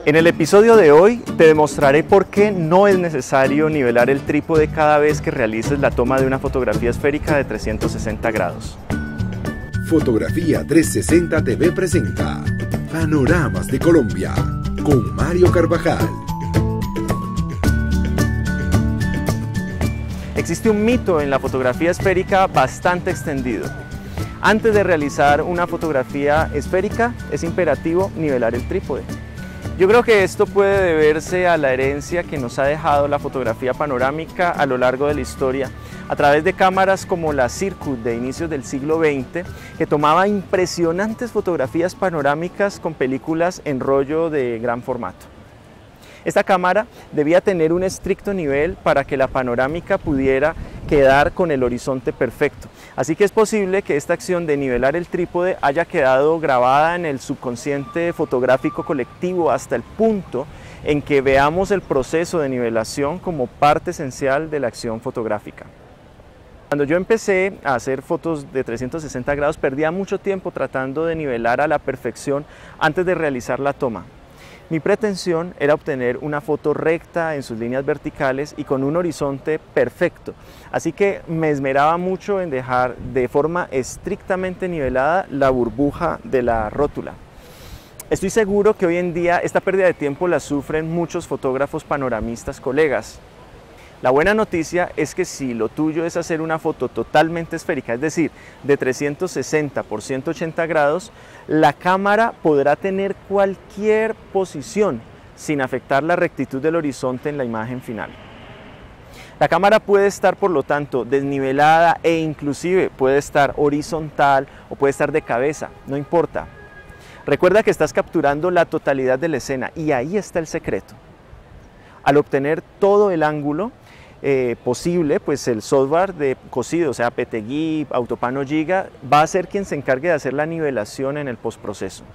En el episodio de hoy te demostraré por qué no es necesario nivelar el trípode cada vez que realices la toma de una fotografía esférica de 360 grados. Fotografía 360 TV presenta Panoramas de Colombia con Mario Carvajal. Existe un mito en la fotografía esférica bastante extendido. Antes de realizar una fotografía esférica es imperativo nivelar el trípode. Yo creo que esto puede deberse a la herencia que nos ha dejado la fotografía panorámica a lo largo de la historia, a través de cámaras como la Circuit de inicios del siglo XX, que tomaba impresionantes fotografías panorámicas con películas en rollo de gran formato. Esta cámara debía tener un estricto nivel para que la panorámica pudiera quedar con el horizonte perfecto. Así que es posible que esta acción de nivelar el trípode haya quedado grabada en el subconsciente fotográfico colectivo hasta el punto en que veamos el proceso de nivelación como parte esencial de la acción fotográfica. Cuando yo empecé a hacer fotos de 360 grados, perdía mucho tiempo tratando de nivelar a la perfección antes de realizar la toma. Mi pretensión era obtener una foto recta en sus líneas verticales y con un horizonte perfecto, así que me esmeraba mucho en dejar de forma estrictamente nivelada la burbuja de la rótula. Estoy seguro que hoy en día esta pérdida de tiempo la sufren muchos fotógrafos panoramistas colegas. La buena noticia es que si lo tuyo es hacer una foto totalmente esférica, es decir, de 360 por 180 grados, la cámara podrá tener cualquier posición sin afectar la rectitud del horizonte en la imagen final. La cámara puede estar, por lo tanto, desnivelada e inclusive puede estar horizontal o puede estar de cabeza, no importa. Recuerda que estás capturando la totalidad de la escena y ahí está el secreto. Al obtener todo el ángulo posible, pues el software de cosido, o sea PTGui, Autopano Giga, va a ser quien se encargue de hacer la nivelación en el postproceso.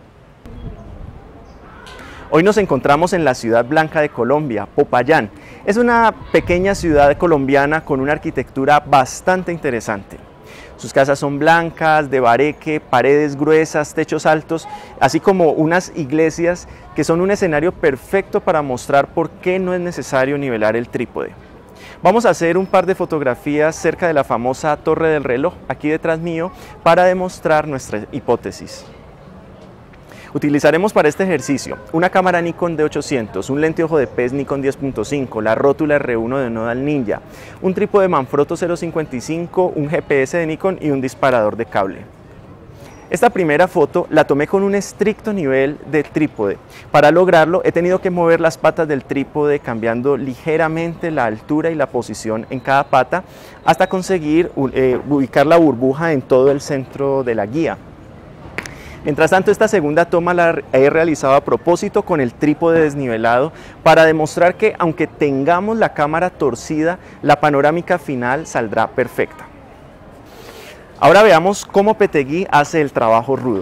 Hoy nos encontramos en la ciudad blanca de Colombia, Popayán. Es una pequeña ciudad colombiana con una arquitectura bastante interesante. Sus casas son blancas, de bareque, paredes gruesas, techos altos, así como unas iglesias que son un escenario perfecto para mostrar por qué no es necesario nivelar el trípode. Vamos a hacer un par de fotografías cerca de la famosa Torre del Reloj, aquí detrás mío, para demostrar nuestra hipótesis. Utilizaremos para este ejercicio una cámara Nikon D800, un lente ojo de pez Nikon 10.5, la rótula R1 de Nodal Ninja, un trípode Manfrotto 0.55, un GPS de Nikon y un disparador de cable. Esta primera foto la tomé con un estricto nivel de trípode. Para lograrlo he tenido que mover las patas del trípode cambiando ligeramente la altura y la posición en cada pata hasta conseguir ubicar la burbuja en todo el centro de la guía. Mientras tanto, esta segunda toma la he realizado a propósito con el trípode desnivelado para demostrar que aunque tengamos la cámara torcida, la panorámica final saldrá perfecta. Ahora veamos cómo PTGui hace el trabajo rudo.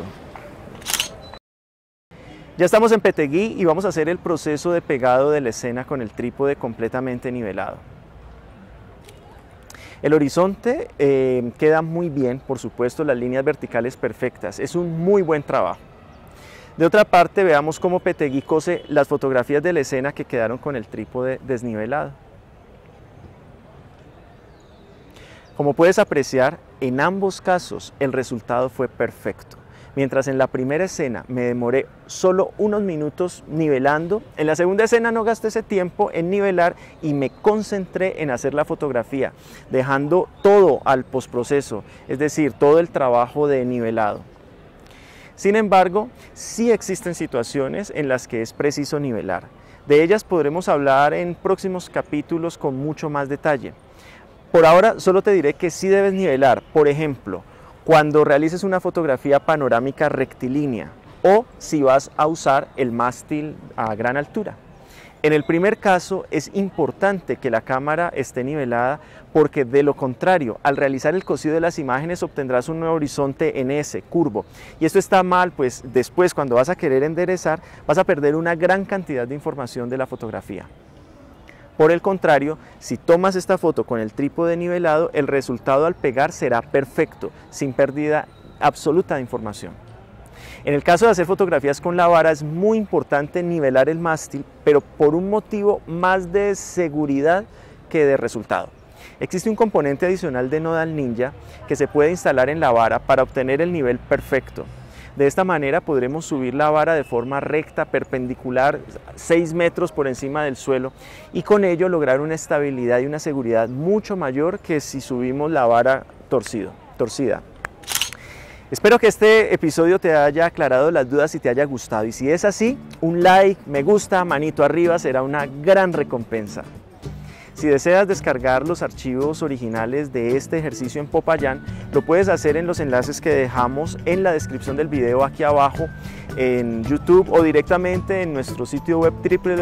Ya estamos en PTGui y vamos a hacer el proceso de pegado de la escena con el trípode completamente nivelado. El horizonte queda muy bien, por supuesto, las líneas verticales perfectas, es un muy buen trabajo. De otra parte, veamos cómo PTGui cose las fotografías de la escena que quedaron con el trípode desnivelado. Como puedes apreciar, en ambos casos el resultado fue perfecto. Mientras en la primera escena me demoré solo unos minutos nivelando, en la segunda escena no gasté ese tiempo en nivelar y me concentré en hacer la fotografía, dejando todo al postproceso, es decir, todo el trabajo de nivelado. Sin embargo, sí existen situaciones en las que es preciso nivelar. De ellas podremos hablar en próximos capítulos con mucho más detalle. Por ahora solo te diré que sí debes nivelar, por ejemplo, cuando realices una fotografía panorámica rectilínea o si vas a usar el mástil a gran altura. En el primer caso es importante que la cámara esté nivelada porque de lo contrario, al realizar el cosido de las imágenes obtendrás un horizonte en S, curvo. Y esto está mal, pues después cuando vas a querer enderezar vas a perder una gran cantidad de información de la fotografía. Por el contrario, si tomas esta foto con el trípode nivelado, el resultado al pegar será perfecto, sin pérdida absoluta de información. En el caso de hacer fotografías con la vara es muy importante nivelar el mástil, pero por un motivo más de seguridad que de resultado. Existe un componente adicional de Nodal Ninja que se puede instalar en la vara para obtener el nivel perfecto. De esta manera podremos subir la vara de forma recta, perpendicular, 6 metros por encima del suelo y con ello lograr una estabilidad y una seguridad mucho mayor que si subimos la vara torcida. Espero que este episodio te haya aclarado las dudas y te haya gustado, y si es así, un like, me gusta, manito arriba será una gran recompensa. Si deseas descargar los archivos originales de este ejercicio en Popayán, lo puedes hacer en los enlaces que dejamos en la descripción del video aquí abajo en YouTube o directamente en nuestro sitio web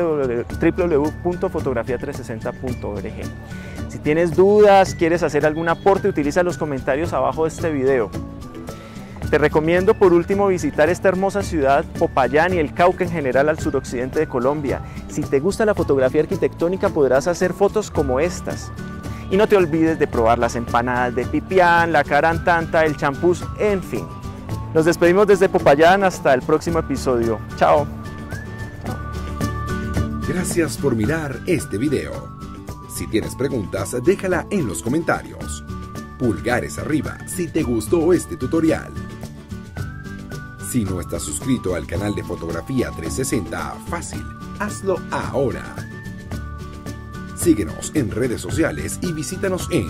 www.fotografia360.org. Si tienes dudas, quieres hacer algún aporte, utiliza los comentarios abajo de este video. Te recomiendo por último visitar esta hermosa ciudad, Popayán, y el Cauca en general al suroccidente de Colombia. Si te gusta la fotografía arquitectónica podrás hacer fotos como estas. Y no te olvides de probar las empanadas de pipián, la carantanta, el champús, en fin. Nos despedimos desde Popayán hasta el próximo episodio. Chao. Gracias por mirar este video. Si tienes preguntas, déjala en los comentarios. Pulgares arriba si te gustó este tutorial. Si no estás suscrito al canal de Fotografía 360, fácil, hazlo ahora. Síguenos en redes sociales y visítanos en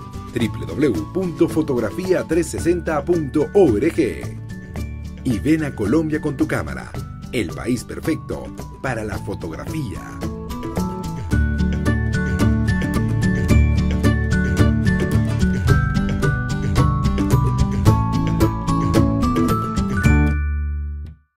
www.fotografia360.org. Y ven a Colombia con tu cámara, el país perfecto para la fotografía.